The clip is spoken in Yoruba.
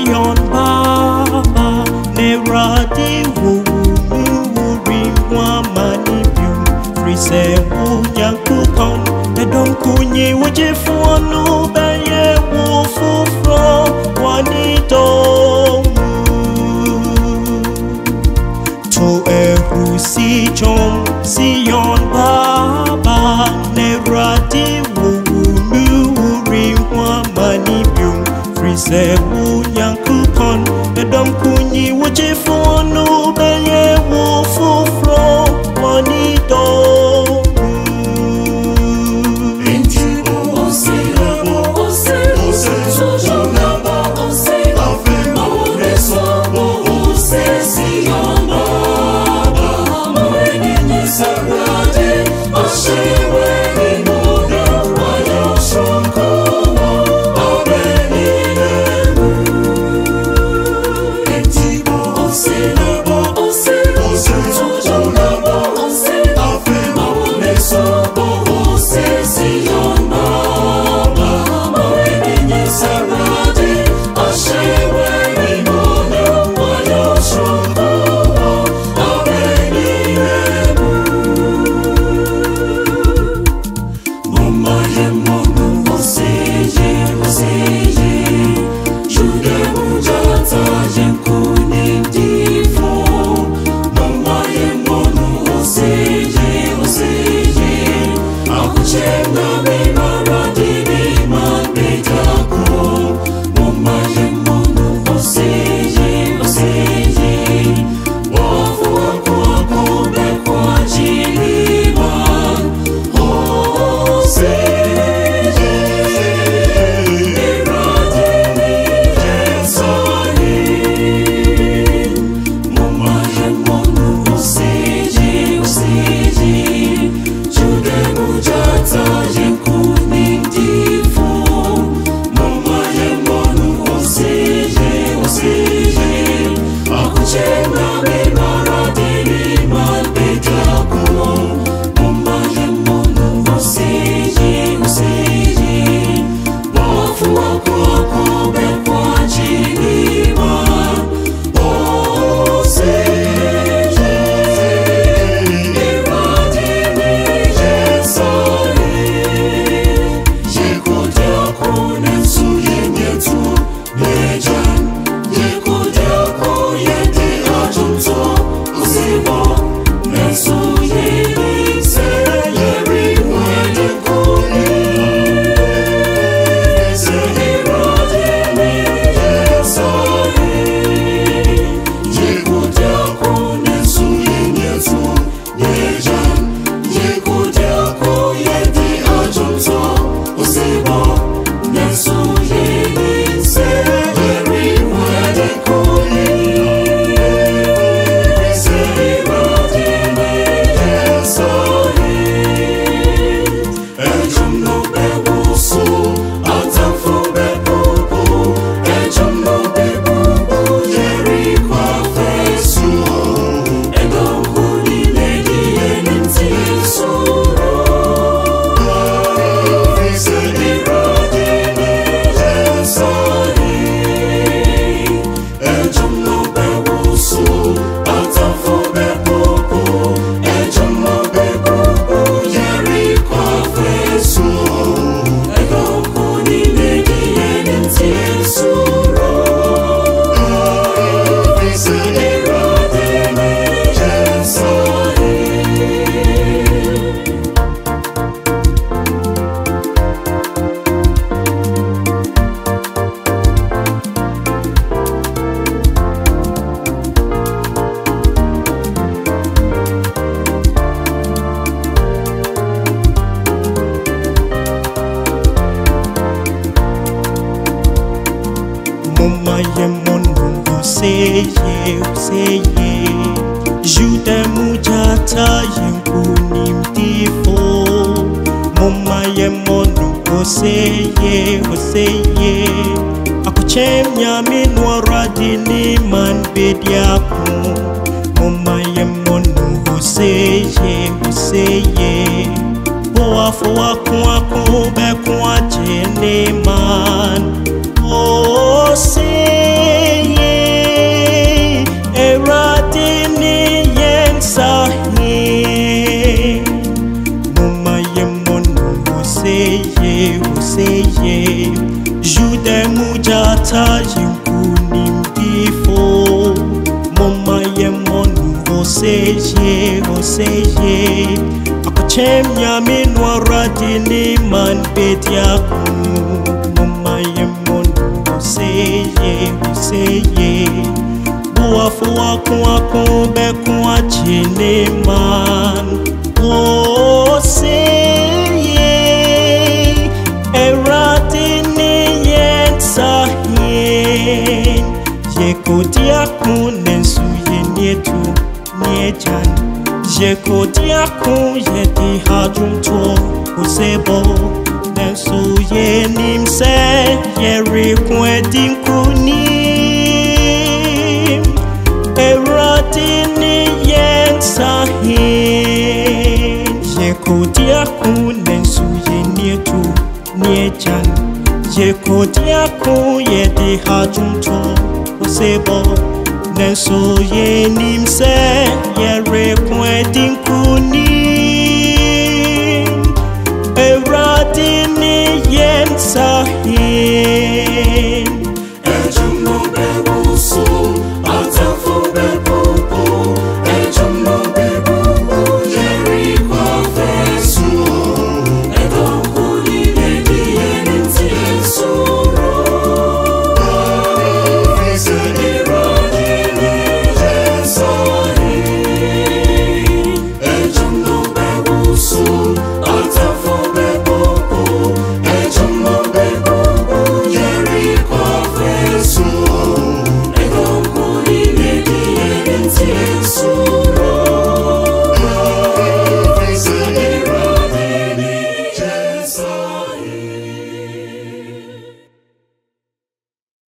Sion Baba Neradi Wuri Wamani Frise Wunyakupon Edom Kunyi Wajifuanu Beye Wufufro Wanito To Erusi Jom Sion Baba Neradi Wuri Wamani Frise Wunyakupon Edom Kunyi Wajifuanu Beye Wufufro Wanito Jude mujata yenguni mtifo Moma ye monu oseye Akuchemnya minwa radini man bediaku Moma ye monu oseye Boa foa kwa kube kwa jene man Oseye oseye akochem nyame no radini man bediaku mumayemon oseye buafu wako beku achine man oseye eradini yensahin yekodiaku nensu yenietu niejan yekodiaku yedi hajumto osebo nensu yenimse yerikwetinkunim eradini yensahin yekodiaku nensu yenietu niejan yekodiaku yedi hajumto osebo nensu yenimse yerikwetinkunim eradini yensahin